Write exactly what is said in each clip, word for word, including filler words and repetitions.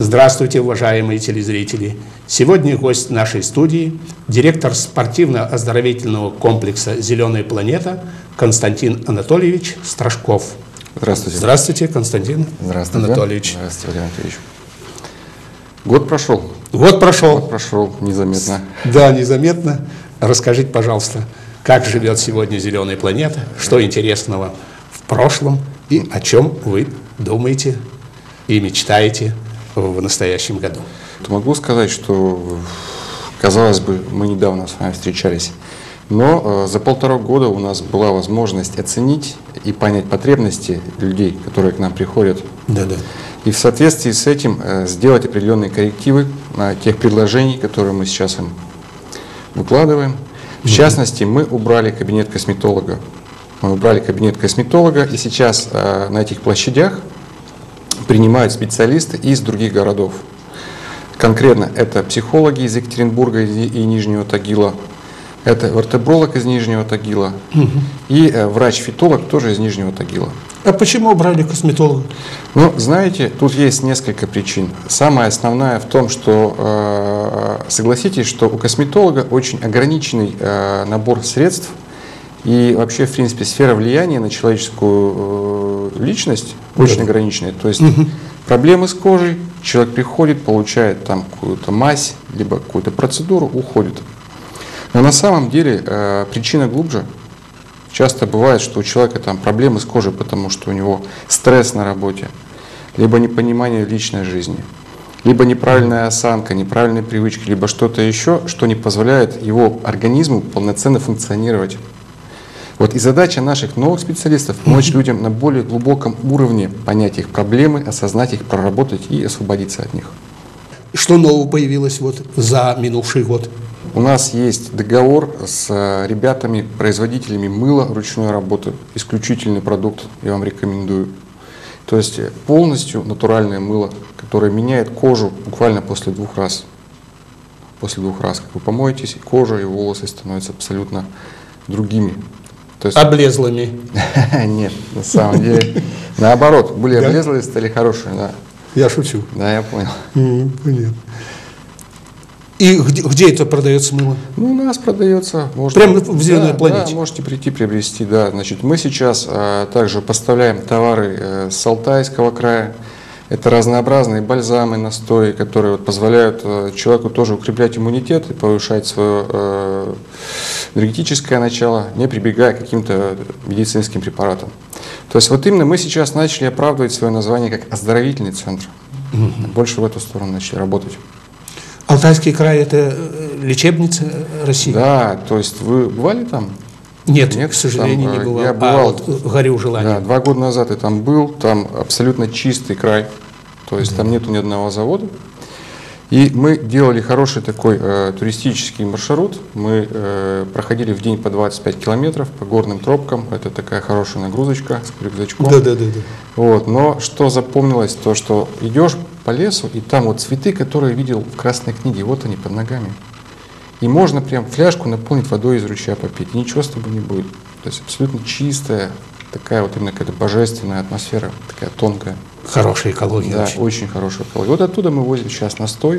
Здравствуйте, уважаемые телезрители! Сегодня гость нашей студии, директор спортивно-оздоровительного комплекса «Зеленая планета» Константин Анатольевич Страшков. Здравствуйте. Здравствуйте, Константин Здравствуйте. Анатольевич. Здравствуйте, Владимир Анатольевич. Год прошел. Год прошел. Год прошел незаметно. Да, незаметно. Расскажите, пожалуйста, как живет сегодня «Зеленая планета», что интересного в прошлом и о чем вы думаете и мечтаете в настоящем году? Могу сказать, что, казалось бы, мы недавно с вами встречались, но за полтора года у нас была возможность оценить и понять потребности людей, которые к нам приходят. Да, да. И в соответствии с этим сделать определенные коррективы тех предложений, которые мы сейчас им выкладываем. В частности, мы убрали кабинет косметолога. Мы убрали кабинет косметолога, и сейчас на этих площадях принимают специалисты из других городов. Конкретно это психологи из Екатеринбурга и Нижнего Тагила, это вертебролог из Нижнего Тагила угу. и врач-фитолог тоже из Нижнего Тагила. А почему убрали косметолога? Ну, знаете, тут есть несколько причин. Самая основная в том, что э, согласитесь, что у косметолога очень ограниченный э, набор средств и вообще, в принципе, сфера влияния на человеческую э, личность очень ограниченная. То есть угу. проблемы с кожей, человек приходит, получает там какую-то мазь, либо какую-то процедуру, уходит. Но на самом деле э, причина глубже. Часто бывает, что у человека там проблемы с кожей, потому что у него стресс на работе, либо непонимание личной жизни, либо неправильная осанка, неправильные привычки, либо что-то еще, что не позволяет его организму полноценно функционировать. Вот и задача наших новых специалистов – помочь людям на более глубоком уровне понять их проблемы, осознать их, проработать и освободиться от них. Что нового появилось вот за минувший год? У нас есть договор с ребятами, производителями мыла ручной работы. Исключительный продукт, я вам рекомендую. То есть полностью натуральное мыло, которое меняет кожу буквально после двух раз. После двух раз, как вы помоетесь, и кожа, и волосы становятся абсолютно другими. То есть... Облезлыми? Нет, на самом деле, наоборот, были облезлые, стали хорошие. Да. Я шучу. Да, я понял. Понятно. И где, где это продается мыло? Ну, у нас продается. Можно, прямо в «Зеленой да, планете? Да, можете прийти, приобрести. Да. Значит, мы сейчас а, также поставляем товары а, с Алтайского края. Это разнообразные бальзамы, настои, которые вот, позволяют а, человеку тоже укреплять иммунитет и повышать свое а, энергетическое начало, не прибегая к каким-то медицинским препаратам. То есть вот именно мы сейчас начали оправдывать свое название как оздоровительный центр. Угу. Больше в эту сторону начали работать. Алтайский край – это лечебница России? Да, то есть вы бывали там? Нет, Нет к сожалению, там, не бывал. Я бывал. А вот горю желанием. Да, два года назад я там был, там абсолютно чистый край, то есть да. там нету ни одного завода. И мы делали хороший такой э, туристический маршрут. Мы э, проходили в день по двадцать пять километров по горным тропкам. Это такая хорошая нагрузочка с рюкзачком. Да, да, да, да. Вот. Но что запомнилось, то что идешь по лесу, и там вот цветы, которые видел в Красной книге, вот они под ногами. И можно прям фляжку наполнить водой из ручья попить, и ничего с тобой не будет. То есть абсолютно чистая, такая вот именно какая-то божественная атмосфера, такая тонкая. Хорошая экология. Да, очень. очень хорошая экология. Вот оттуда мы возим сейчас настой,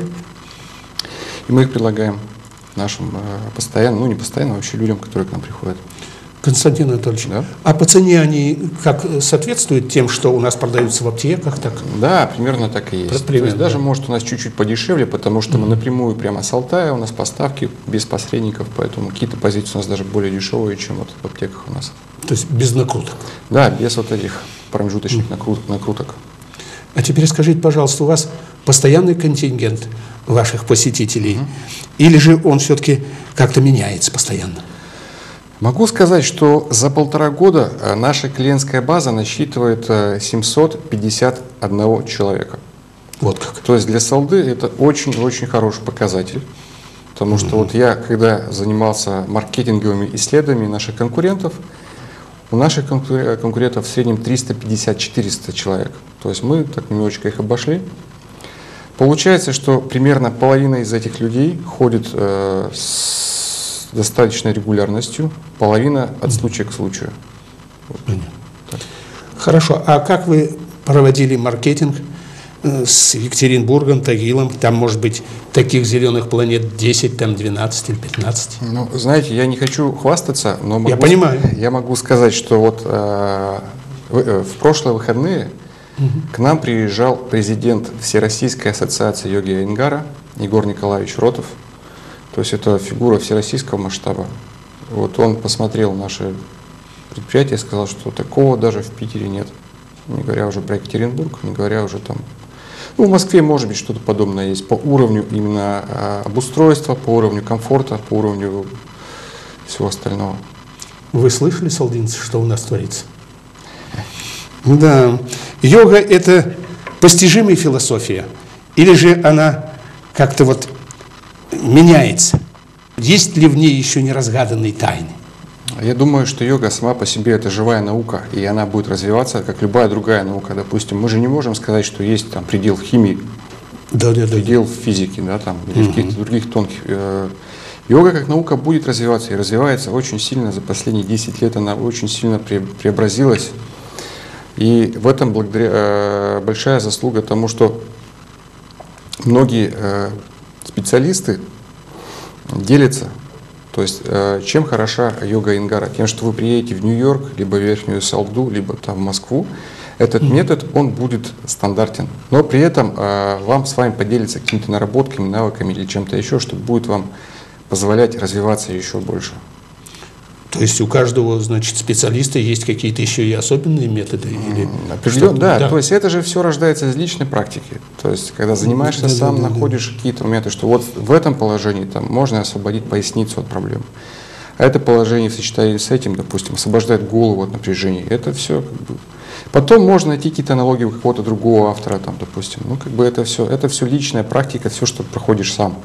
и мы их предлагаем нашим э, постоянно, ну не постоянно, а вообще людям, которые к нам приходят. Константин Анатольевич, да? А по цене они как соответствуют тем, что у нас продаются в аптеках? Так? Да, примерно так и есть. Примерно, То есть да. даже может у нас чуть-чуть подешевле, потому что mm-hmm. мы напрямую прямо с Алтая, у нас поставки без посредников, поэтому какие-то позиции у нас даже более дешевые, чем вот в аптеках у нас. То есть без накруток? Да, без вот этих промежуточных mm-hmm. накруток. А теперь скажите, пожалуйста, у вас постоянный контингент ваших посетителей, mm-hmm. или же он все-таки как-то меняется постоянно? Могу сказать, что за полтора года наша клиентская база насчитывает семьсот пятьдесят один человека. Вот как. То есть для Салды это очень-очень хороший показатель. Потому что mm-hmm. вот я, когда занимался маркетинговыми исследованиями наших конкурентов, у наших конкурентов в среднем триста пятьдесят — четыреста человек. То есть мы так немножечко их обошли. Получается, что примерно половина из этих людей ходит э, с достаточной регулярностью, половина от случая к случаю. Вот. Хорошо. А как вы проводили маркетинг с Екатеринбургом, Тагилом, там может быть таких зеленых планет десять, там двенадцать или пятнадцать. Ну, знаете, я не хочу хвастаться, но могу, я понимаю. Я могу сказать, что вот э, в, в прошлые выходные угу. к нам приезжал президент Всероссийской ассоциации йоги Айенгара Егор Николаевич Ротов. То есть это фигура всероссийского масштаба. Вот он посмотрел наши предприятия и сказал, что такого даже в Питере нет. Не говоря уже про Екатеринбург, не говоря уже там... Ну, в Москве, может быть, что-то подобное есть по уровню именно а, обустройства, по уровню комфорта, по уровню всего остального. Вы слышали, салдинцы, что у нас творится? Да. Йога – это постижимая философия? Или же она как-то вот меняется? Есть ли в ней еще неразгаданные тайны? Я думаю, что йога сама по себе это живая наука, и она будет развиваться, как любая другая наука. Допустим, мы же не можем сказать, что есть там предел в химии, да, да, предел да. в физике, да, там, или угу. в каких-то других тонких. Йога как наука будет развиваться, и развивается очень сильно. За последние десять лет она очень сильно преобразилась. И в этом благодаря, большая заслуга тому, что многие специалисты делятся. То есть, чем хороша йога Айенгара? Тем, что вы приедете в Нью-Йорк, либо в Верхнюю Салду, либо там в Москву. Этот mm-hmm. метод, он будет стандартен. Но при этом вам с вами поделиться какими-то наработками, навыками или чем-то еще, что будет вам позволять развиваться еще больше. То есть у каждого, значит, специалиста есть какие-то еще и особенные методы? Или определенно, да, да, то есть это же все рождается из личной практики. То есть когда занимаешься да, сам, да, находишь да. какие-то моменты, что вот в этом положении там, можно освободить поясницу от проблем. А это положение в сочетании с этим, допустим, освобождает голову от напряжения. Это все как бы... Потом можно найти какие-то аналогии у какого-то другого автора, там, допустим. Ну, как бы это все, это все личная практика, все, что проходишь сам.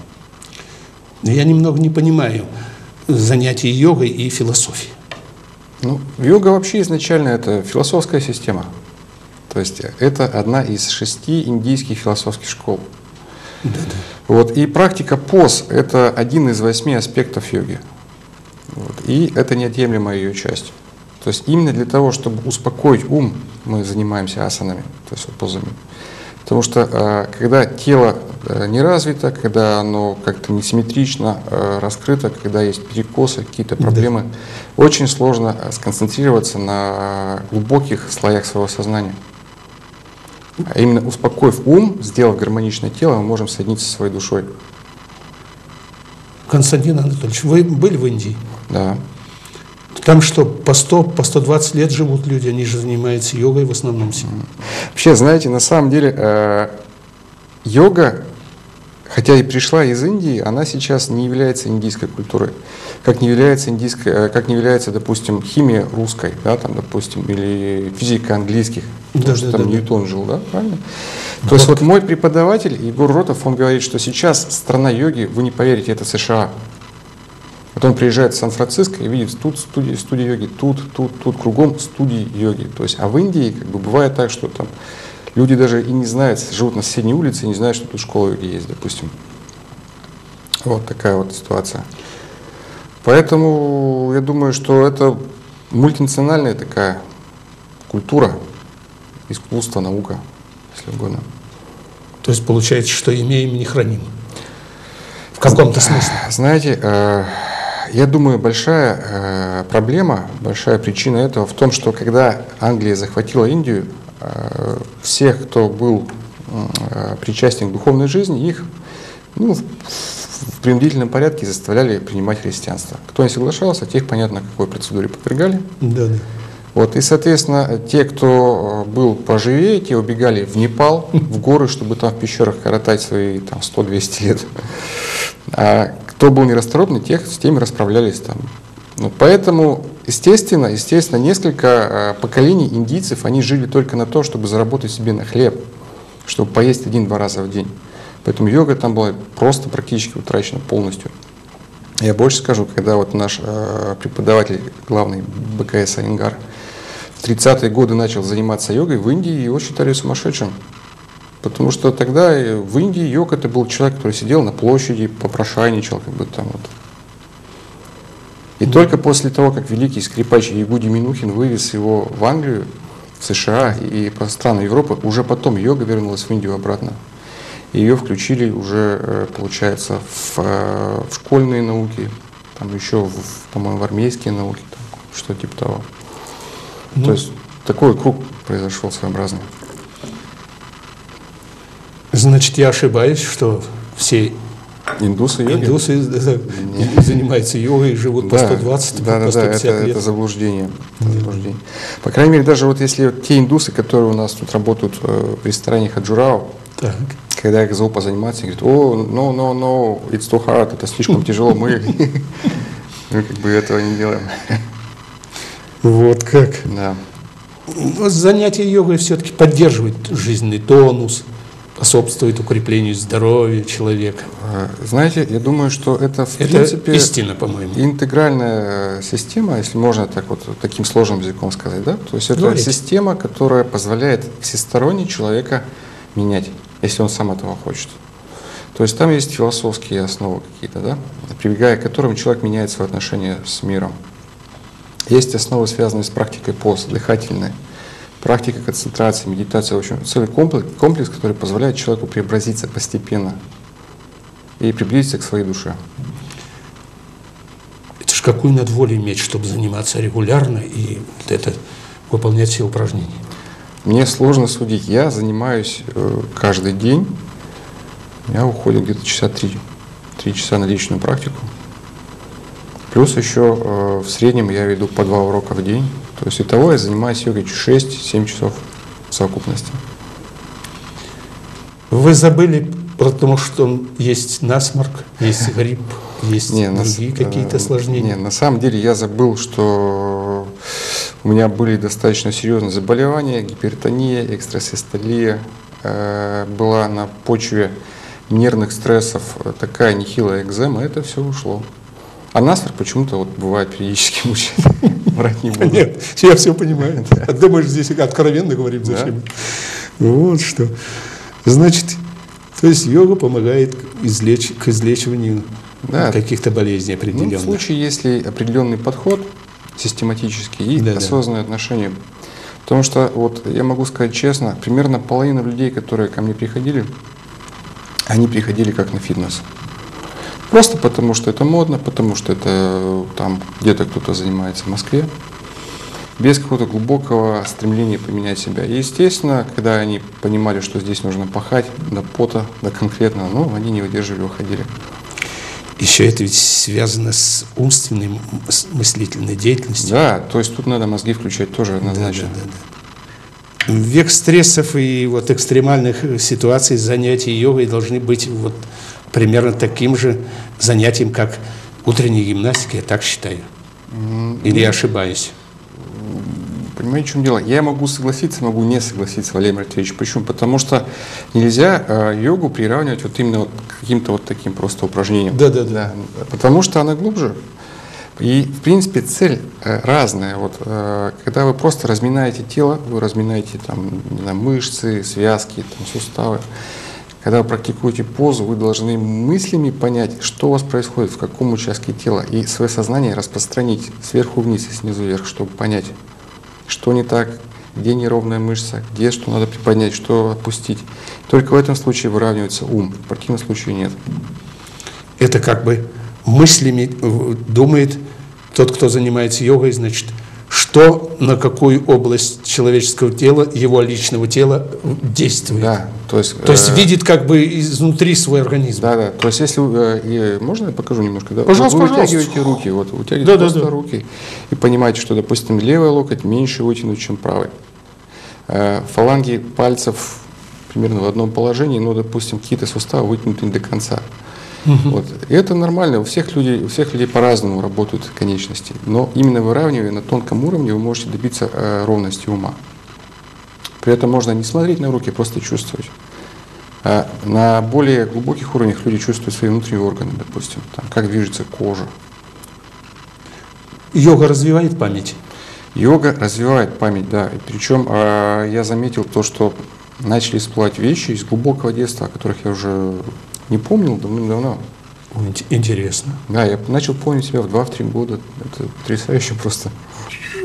Я немного не понимаю занятий йогой и философией. Ну, йога вообще изначально это философская система. То есть это одна из шести индийских философских школ. Да, да. Вот, и практика поз – это один из восьми аспектов йоги. Вот, и это неотъемлемая ее часть. То есть именно для того, чтобы успокоить ум, мы занимаемся асанами, то есть позами. Потому что когда тело не развито, когда оно как-то несимметрично раскрыто, когда есть перекосы, какие-то проблемы, да. очень сложно сконцентрироваться на глубоких слоях своего сознания. А именно успокоив ум, сделав гармоничное тело, мы можем соединиться со своей душой. Константин Анатольевич, вы были в Индии? Да. Там что, по сто, по сто двадцать лет живут люди, они же занимаются йогой в основном. Вообще, знаете, на самом деле э, йога, хотя и пришла из Индии, она сейчас не является индийской культурой. Как не является, индийской, как не является, допустим, химия русской, да, там, допустим, или физика английских, потому да, что да, там да, Ньютон да. жил, да, правильно? Вот. То есть вот мой преподаватель Егор Ротов, он говорит, что сейчас страна йоги, вы не поверите, это США. Вот он приезжает в Сан-Франциско и видит тут студии, студии йоги, тут, тут, тут, кругом студии йоги. То есть, а в Индии как бы бывает так, что там люди даже и не знают, живут на соседней улице и не знают, что тут школа йоги есть, допустим. Вот такая вот ситуация. Поэтому я думаю, что это мультинациональная такая культура, искусство, наука, если угодно. То есть получается, что имеем, не храним. В каком-то смысле. Знаете, э, я думаю, большая э, проблема, большая причина этого в том, что когда Англия захватила Индию, э, всех, кто был э, причастен к духовной жизни, их ну, в принудительном порядке заставляли принимать христианство. Кто не соглашался, тех, понятно, какой процедуре подвергали. Да, да. Вот, и, соответственно, те, кто был поживее, те убегали в Непал, в горы, чтобы там в пещерах коротать свои там, сто-двести лет. А кто был нерасторопный, тех с теми расправлялись там. Ну, поэтому, естественно, естественно, несколько поколений индийцев, они жили только на то, чтобы заработать себе на хлеб, чтобы поесть один-два раза в день. Поэтому йога там была просто практически утрачена полностью. Я больше скажу, когда вот наш э, преподаватель, главный бэ ка эс Айенгар, в тридцатые годы начал заниматься йогой, в Индии его считали сумасшедшим. Потому что тогда в Индии йог это был человек, который сидел на площади, попрошайничал, как бы там вот. И mm-hmm. только после того, как великий скрипач Ягуди Минухин вывез его в Англию, в США и по странам Европы. Уже потом йога вернулась в Индию обратно. Ее включили уже, получается, в, в школьные науки, там еще, в, по-моему, в армейские науки, там, что типа того. Ну, то есть такой круг произошел своеобразный. Значит, я ошибаюсь, что все индусы, йоги? индусы да, занимаются йогой, живут по сто двадцать, да, по сто пятьдесят да, это, лет. Это заблуждение. Это заблуждение. По крайней мере, даже вот если вот те индусы, которые у нас тут работают в ресторане Хаджурао, так. Когда я их зову позаниматься, они говорят: о, no, no, no, it's too hard, это слишком тяжело, мы как бы этого не делаем. Вот как. Да. Занятие йогой все-таки поддерживает жизненный тонус, способствует укреплению здоровья человека. Знаете, я думаю, что это в это принципе истина, по-моему. Интегральная система, если можно так вот таким сложным языком сказать, да? То есть это Говорите. Система, которая позволяет всесторонне человека менять, если он сам этого хочет. То есть там есть философские основы какие-то, да, прибегая к которым человек меняет свои отношения с миром. Есть основы, связанные с практикой поз, дыхательной, практика концентрации, медитация, в общем, целый комплекс, комплекс, который позволяет человеку преобразиться постепенно и приблизиться к своей душе. Это ж какую надо волю иметь, чтобы заниматься регулярно и вот это, выполнять все упражнения? Мне сложно судить. Я занимаюсь э, каждый день. У меня уходит где-то часа три, три часа на личную практику. Плюс еще э, в среднем я веду по два урока в день. То есть итого я занимаюсь йогой шесть-семь часов в совокупности. Вы забыли про то, что есть насморк, есть грипп, есть не, другие на, какие-то осложнения? Не, на самом деле я забыл, что у меня были достаточно серьезные заболевания, гипертония, экстрасистолия, э, была на почве нервных стрессов такая нехилая экзема, это все ушло. А насморк почему-то вот бывает периодически мучает. Врать не буду. Нет, я все понимаю. А думаешь, здесь откровенно говорим зачем? Вот что. Значит, то есть йога помогает излеч... к излечиванию да. каких-то болезней определенных. Ну, в случае, если определенный подход систематический и да, осознанное да. отношение. Потому что, вот я могу сказать честно, примерно половина людей, которые ко мне приходили, они приходили как на фитнес. Просто потому, что это модно, потому что это там где-то кто-то занимается в Москве, без какого-то глубокого стремления поменять себя. И, естественно, когда они понимали, что здесь нужно пахать до пота, до конкретного, ну, они не выдерживали, уходили. Еще это ведь связано с умственной, с мыслительной деятельностью. Да, то есть тут надо мозги включать тоже однозначно. Да, да, да, да. В век стрессов и вот экстремальных ситуаций занятия йогой должны быть вот примерно таким же занятием, как утренняя гимнастика, я так считаю. Или я ошибаюсь? Понимаете, в чем дело? Я могу согласиться, могу не согласиться, Валерий Матвеевич. Почему? Потому что нельзя э, йогу приравнивать вот именно вот к каким-то вот таким просто упражнениям. Да, да, да. Потому что она глубже. И, в принципе, цель э, разная. Вот, э, когда вы просто разминаете тело, вы разминаете там, не знаю, мышцы, связки, там, суставы. Когда вы практикуете позу, вы должны мыслями понять, что у вас происходит, в каком участке тела, и свое сознание распространить сверху вниз и снизу вверх, чтобы понять, что не так, где неровная мышца, где что надо приподнять, что отпустить. Только в этом случае выравнивается ум, в противном случае нет. Это как бы мыслями думает тот, кто занимается йогой, значит, что на какую область человеческого тела, его личного тела действует. Да, то есть, то есть э, видит как бы изнутри свой организм. Да, да. То есть если э, можно я покажу немножко? Да? Пожалуйста, вы пожалуйста. вытягиваете руки, вот вытягиваете да, просто да, да. руки и понимаете, что, допустим, левый локоть меньше вытянут, чем правый. Э, фаланги пальцев примерно в одном положении, но, допустим, какие-то суставы вытянуты не до конца. Угу. Вот. И это нормально, у всех людей, у всех людей по-разному работают конечности, но именно выравнивая на тонком уровне вы можете добиться э, ровности ума. При этом можно не смотреть на руки, просто чувствовать. А на более глубоких уровнях люди чувствуют свои внутренние органы, допустим, там, как движется кожа. Йога развивает память? Йога развивает память, да. И причем э, я заметил то, что начали всплывать вещи из глубокого детства, о которых я уже не помнил давным-давно. Интересно. Да, я начал помнить себя в два-три года. Это потрясающе просто.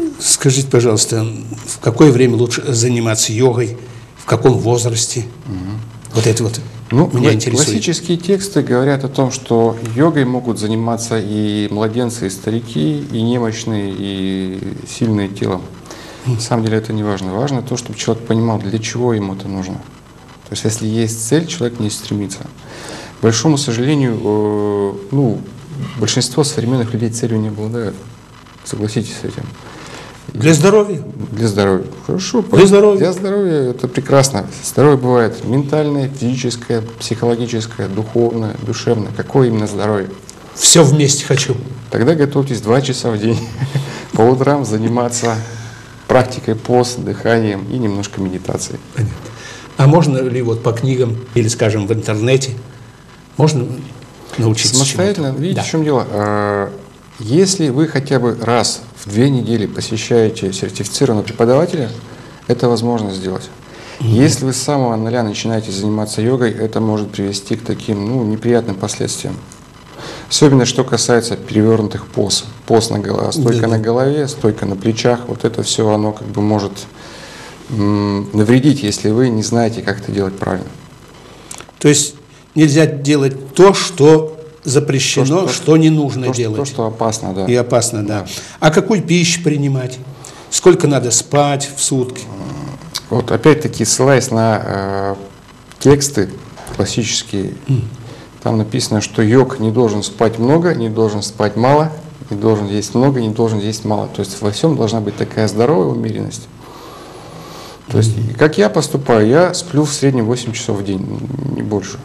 Скажите, пожалуйста, в какое время лучше заниматься йогой, в каком возрасте? Угу. Вот это вот ну, меня интересует. Классические тексты говорят о том, что йогой могут заниматься и младенцы, и старики, и немощные, и сильные телом. На самом деле это не важно. Важно то, чтобы человек понимал, для чего ему это нужно. То есть если есть цель, человек не стремится. К большому сожалению, э, ну, большинство современных людей целью не обладают. Согласитесь с этим. Для здоровья? Для здоровья. Хорошо. Для здоровья. Для здоровья это прекрасно. Здоровье бывает ментальное, физическое, психологическое, духовное, душевное. Какое именно здоровье? Все вместе хочу. Тогда готовьтесь два часа в день по утрам заниматься практикой поз, дыханием и немножко медитацией. Понятно. А можно ли вот по книгам или, скажем, в интернете можно научиться самостоятельно? чему-то? Видите, Да. в чем дело? Если вы хотя бы раз в две недели посещаете сертифицированного преподавателя, это возможно сделать. Mm-hmm. Если вы с самого нуля начинаете заниматься йогой, это может привести к таким ну, неприятным последствиям. Особенно, что касается перевернутых поз. Поз на голове, стойка да, на голове, стойка на плечах. Вот это все, оно как бы может м- навредить, если вы не знаете, как это делать правильно. То есть нельзя делать то, что запрещено, то, что, что не нужно то, делать. То, что опасно, да. И опасно, да. А какую пищу принимать? Сколько надо спать в сутки? Вот опять-таки, ссылаясь на э, тексты классические, mm. там написано, что йог не должен спать много, не должен спать мало, не должен есть много, не должен есть мало. То есть во всем должна быть такая здоровая умеренность. То есть, mm-hmm. как я поступаю, я сплю в среднем восемь часов в день, не больше.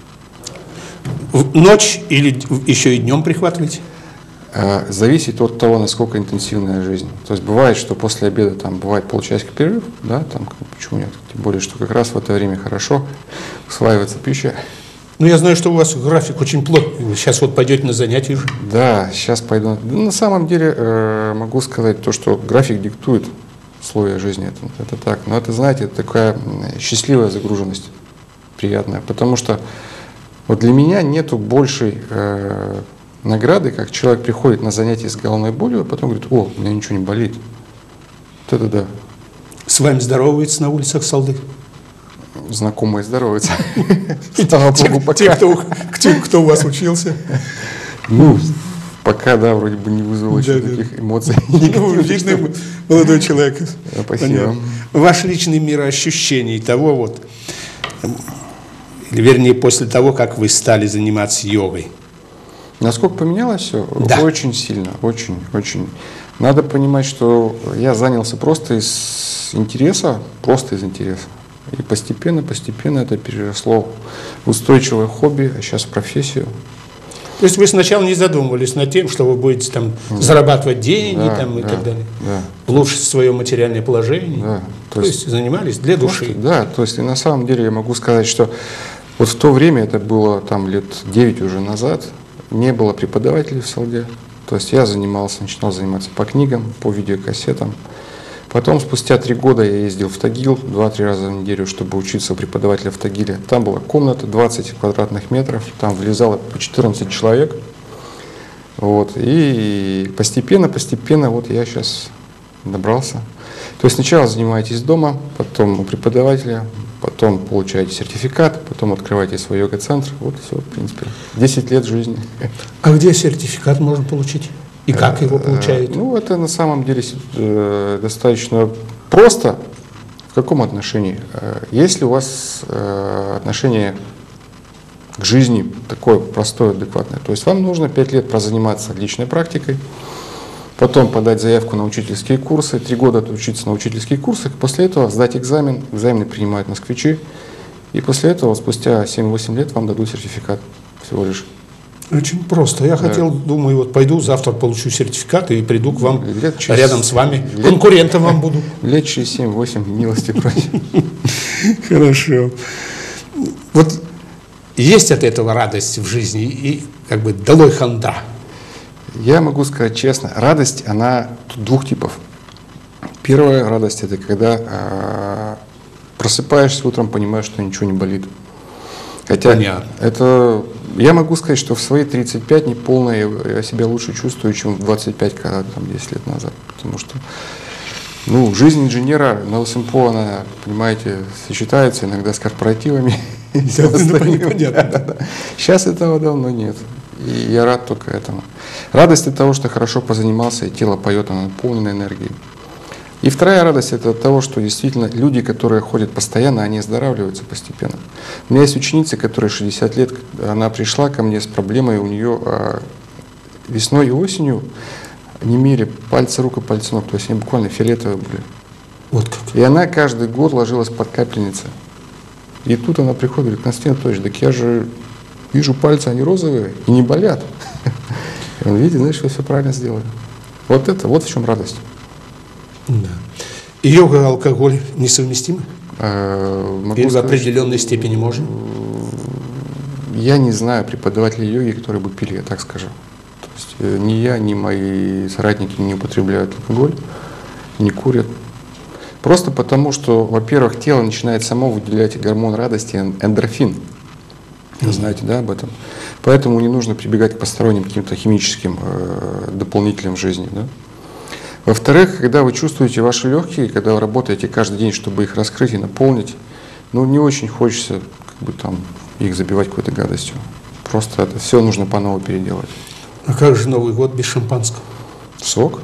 В ночь или еще и днем прихватываете? Зависит от того, насколько интенсивная жизнь. То есть бывает, что после обеда там бывает полчасика перерыв, да, там почему нет? Тем более, что как раз в это время хорошо усваивается пища. Ну, я знаю, что у вас график очень плотный. Вы сейчас вот пойдете на занятия уже. Да, сейчас пойду. На самом деле э, могу сказать то, что график диктует условия жизни. Это, это так. Но это, знаете, это такая счастливая загруженность, приятная. Потому что вот для меня нету большей э, награды, как человек приходит на занятия с головной болью, а потом говорит: о, у меня ничего не болит. Вот это да. С вами здороваются на улицах Салды? Знакомые здороваются. Те, кто у вас учился? Ну, пока, да, вроде бы не вызвало еще таких эмоций. Видный молодой человек. Спасибо. Ваше личное мироощущение того вот, или вернее после того, как вы стали заниматься йогой. Насколько поменялось все? Да. Очень сильно, очень, очень. Надо понимать, что я занялся просто из интереса, просто из интереса. И постепенно, постепенно это переросло в устойчивое хобби, а сейчас в профессию. То есть вы сначала не задумывались над тем, что вы будете там да. зарабатывать деньги да, там, и да, так далее, да. улучшить свое материальное положение. Да. То, то есть, есть занимались для души. Просто, да, то есть и на самом деле я могу сказать, что вот в то время, это было там лет девять уже назад, не было преподавателей в Салде. То есть я занимался, начинал заниматься по книгам, по видеокассетам. Потом, спустя три года, я ездил в Тагил два-три раза в неделю, чтобы учиться у преподавателя в Тагиле. Там была комната двадцать квадратных метров, там влезало по четырнадцать человек. Вот. И постепенно, постепенно вот я сейчас добрался. То есть сначала занимаетесь дома, потом у преподавателя, потом получаете сертификат, потом открываете свой йога-центр. Вот все, в принципе, десять лет жизни. А где сертификат можно получить? И как его получают? Ну, это на самом деле э, достаточно просто. В каком отношении? Если у вас э, отношение к жизни такое простое, адекватное, то есть вам нужно пять лет прозаниматься личной практикой, потом подать заявку на учительские курсы, три года отучиться на учительских курсах, после этого сдать экзамен, экзамены принимают москвичи, и после этого спустя семь-восемь лет вам дадут сертификат всего лишь. Очень просто. Я да. хотел, думаю, вот пойду, завтра получу сертификат и приду к вам, через, рядом с вами, лет, конкурентом вам буду. Лет через семь-восемь, милости просим. Хорошо. Вот есть от этого радость в жизни и как бы долой хандра? Я могу сказать честно, радость, она двух типов. Первая радость – это когда э, просыпаешься утром, понимаешь, что ничего не болит. Хотя Понятно. это Я могу сказать, что в свои тридцать пять неполно я себя лучше чувствую, чем в двадцать пять, когда там десять лет назад. Потому что ну, жизнь инженера на ЛСМПО, она, понимаете, сочетается иногда с корпоративами. Сейчас этого давно нет. И я рад только этому. Радость от того, что хорошо позанимался, и тело поет, оно наполнено энергией. И вторая радость это от того, что действительно люди, которые ходят постоянно, они оздоравливаются постепенно. У меня есть ученица, которая шестьдесят лет, она пришла ко мне с проблемой, у нее а, весной и осенью немели пальцы рук и пальцы ног, то есть они буквально фиолетовые были. Вот как. И она каждый год ложилась под капельницы. И тут она приходит и говорит: Константин Анатольевич, так я же вижу, пальцы, они розовые и не болят. И он видит, знаешь, вы все правильно сделали. Вот это, вот в чем радость. Да. И йога и алкоголь несовместимы? А, Или в определенной степени можно? Я не знаю преподавателей йоги, которые бы пили, я так скажу. То есть ни я, ни мои соратники не употребляют алкоголь, не курят. Просто потому, что, во-первых, тело начинает само выделять гормон радости, эндорфин. Вы знаете, да, об этом? Поэтому не нужно прибегать к посторонним каким-то химическим э, дополнителям в жизни. Да? Во-вторых, когда вы чувствуете ваши легкие, когда вы работаете каждый день, чтобы их раскрыть и наполнить, ну, не очень хочется как бы, там, их забивать какой-то гадостью. Просто это все нужно по новой переделать. А как же Новый год без шампанского? Сок.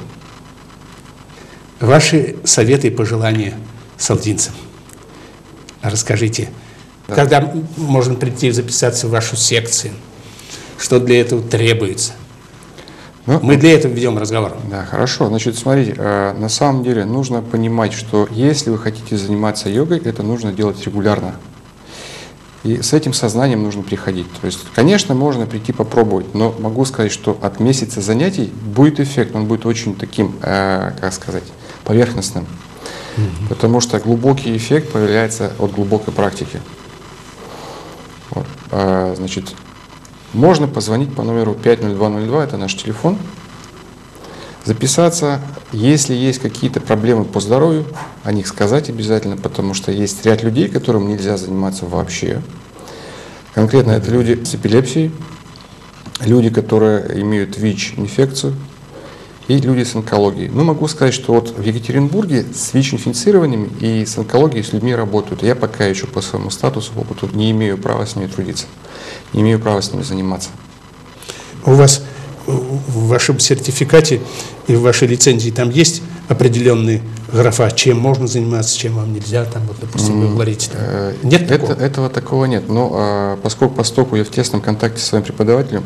Ваши советы и пожелания салдинцам. Расскажите, да. Когда можно прийти и записаться в вашу секцию? Что для этого требуется? Ну, мы для этого ведем разговор. Да, хорошо. Значит, смотрите, э, на самом деле нужно понимать, что если вы хотите заниматься йогой, это нужно делать регулярно. И с этим сознанием нужно приходить. То есть, конечно, можно прийти попробовать, но могу сказать, что от месяца занятий будет эффект, он будет очень таким, э, как сказать, поверхностным. Mm-hmm. Потому что глубокий эффект появляется от глубокой практики. Вот. А, значит, можно позвонить по номеру пять ноль два ноль два, это наш телефон, записаться, если есть какие-то проблемы по здоровью, о них сказать обязательно, потому что есть ряд людей, которым нельзя заниматься вообще. Конкретно это люди с эпилепсией, люди, которые имеют ВИЧ-инфекцию, и люди с онкологией. Ну, могу сказать, что вот в Екатеринбурге с ВИЧ-инфицированными и с онкологией с людьми работают. Я пока еще по своему статусу, опыту не имею права с ними трудиться, не имею права с ними заниматься. У вас в вашем сертификате и в вашей лицензии там есть определенные графа, чем можно заниматься, чем вам нельзя, там, вот, допустим, вы говорите, там, нет такого? Это, этого такого нет, но а, поскольку поскольку я в тесном контакте с своим преподавателем,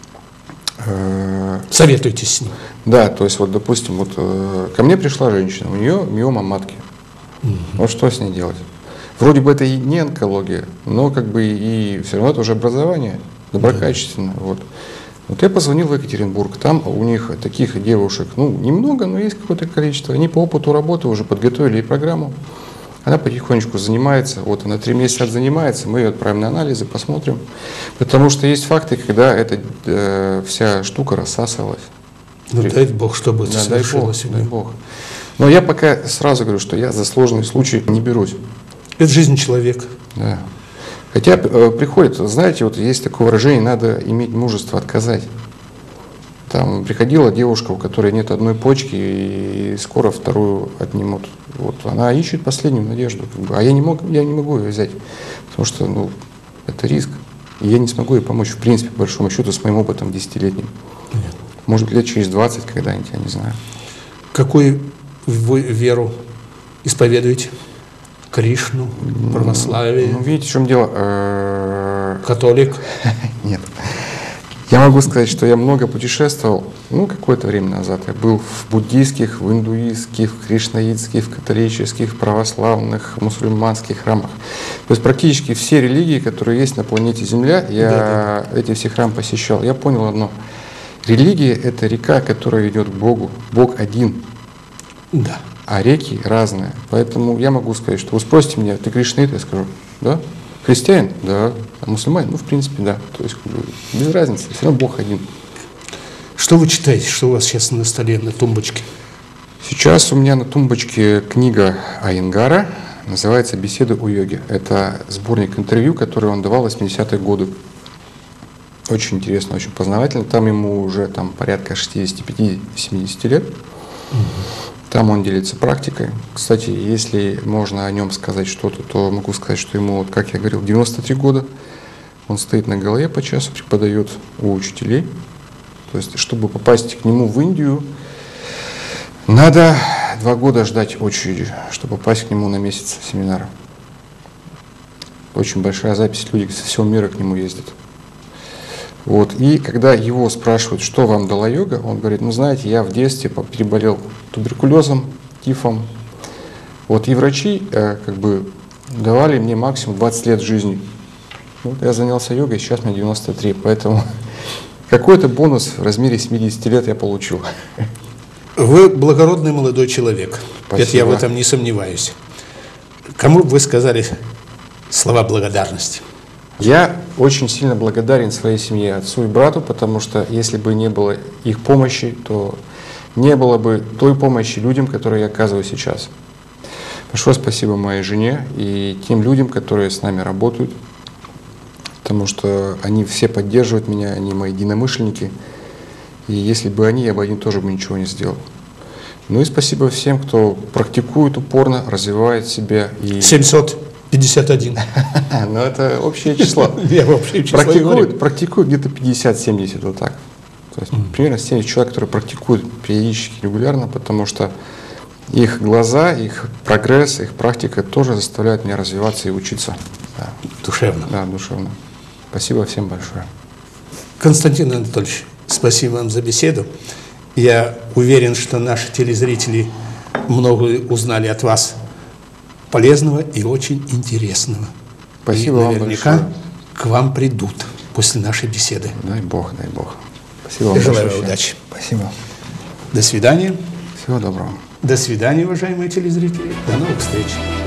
а, советуйтесь с ним. Да, то есть вот, допустим, вот ко мне пришла женщина, у нее миома матки, угу. Вот что с ней делать? Вроде бы это и не онкология, но как бы и все равно это уже образование доброкачественное, да. Вот. Вот я позвонил в Екатеринбург, там у них таких девушек, ну, немного, но есть какое-то количество. Они по опыту работы уже подготовили и программу. Она потихонечку занимается, вот она три месяца занимается, мы ее отправим на анализы, посмотрим. Потому что есть факты, когда эта э, вся штука рассасывалась. Ну, дай Бог, чтобы это да, совершилось. Дай Бог, дай Бог. Но я пока сразу говорю, что я за сложный случай не берусь. Это жизнь человека. Да. Хотя э, приходит, знаете, вот есть такое выражение, надо иметь мужество отказать. Там приходила девушка, у которой нет одной почки, и скоро вторую отнимут. Вот она ищет последнюю надежду, как бы, а я не, мог, я не могу ее взять, потому что ну, это риск. И я не смогу ей помочь, в принципе, по большому счету, с моим опытом десятилетним. Понятно. Может быть, лет через двадцать когда-нибудь, я не знаю. Какую вы веру исповедуете? Кришну, православие? Ну, видите, в чем дело? Католик? Нет. Я могу сказать, что я много путешествовал, ну, какое-то время назад. Я был в буддийских, в индуистских, в кришнаитских, в католических, в православных, в мусульманских храмах. То есть практически все религии, которые есть на планете Земля, я да, да. эти все храмы посещал. Я понял одно. Религия – это река, которая ведет к Богу. Бог один. Да. А реки разные. Поэтому я могу сказать, что вы спросите меня, ты кришнаит? Я скажу, да. Христианин? Да. А мусульманин? Ну, в принципе, да. То есть без разницы, все равно Бог один. Что вы читаете? Что у вас сейчас на столе, на тумбочке? Сейчас у меня на тумбочке книга Айенгара, называется «Беседы о йоге». Это сборник интервью, который он давал в восьмидесятые годы. Очень интересно, очень познавательно. Там ему уже там, порядка шестидесяти пяти — семидесяти лет. Угу. Там он делится практикой. Кстати, если можно о нем сказать что-то, то могу сказать, что ему, вот, как я говорил, девяносто три года. Он стоит на голове по часу, преподает у учителей. То есть, чтобы попасть к нему в Индию, надо два года ждать очереди, чтобы попасть к нему на месяц семинара. Очень большая запись, люди со всего мира к нему ездят. Вот. И когда его спрашивают, что вам дала йога, он говорит, ну знаете, я в детстве переболел туберкулезом, тифом. Вот. И врачи э, как бы давали мне максимум двадцать лет жизни. Вот я занялся йогой, сейчас мне девяносто три, поэтому какой-то бонус в размере семидесяти лет я получил. Вы благородный молодой человек. Спасибо. Это я в этом не сомневаюсь. Кому вы сказали слова благодарности? Я очень сильно благодарен своей семье, отцу и брату, потому что если бы не было их помощи, то не было бы той помощи людям, которые я оказываю сейчас. Большое спасибо моей жене и тем людям, которые с нами работают, потому что они все поддерживают меня, они мои единомышленники. И если бы они, я бы один тоже бы ничего не сделал. Ну и спасибо всем, кто практикует упорно, развивает себя. И... семьсот пятьдесят один. Ну это общее число. Я общее число Практикуют, практикуют где-то пятьдесят-семьдесят, вот так. То есть примерно семьдесят человек, которые практикуют периодически, регулярно, потому что их глаза, их прогресс, их практика тоже заставляют меня развиваться и учиться. Да. Душевно. Да, душевно. Спасибо всем большое. Константин Анатольевич, спасибо вам за беседу. Я уверен, что наши телезрители многое узнали от вас полезного и очень интересного. Спасибо и вам наверняка большое. К вам придут после нашей беседы. Дай Бог, дай Бог. Спасибо вам Я желаю большое. удачи. Спасибо. До свидания. Всего доброго. До свидания, уважаемые телезрители. До новых встреч.